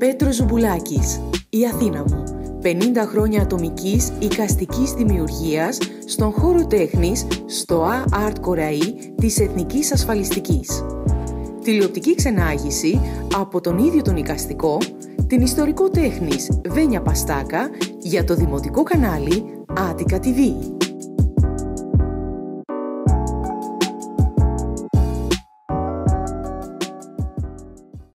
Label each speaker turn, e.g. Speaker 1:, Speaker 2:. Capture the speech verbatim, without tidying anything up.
Speaker 1: Πέτρος Ζουμπουλάκης, η Αθήνα μου. πενήντα χρόνια ατομικής εικαστικής δημιουργίας στον χώρο τέχνης στο Art Κοραή της Εθνικής Ασφαλιστικής. Τηλεοπτική ξενάγηση από τον ίδιο τον εικαστικό, την ιστορικό τέχνης Βένια Παστάκα για το δημοτικό κανάλι Attica τι βι.